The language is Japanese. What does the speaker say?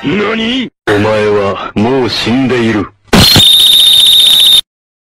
何？お前はもう死んでいる。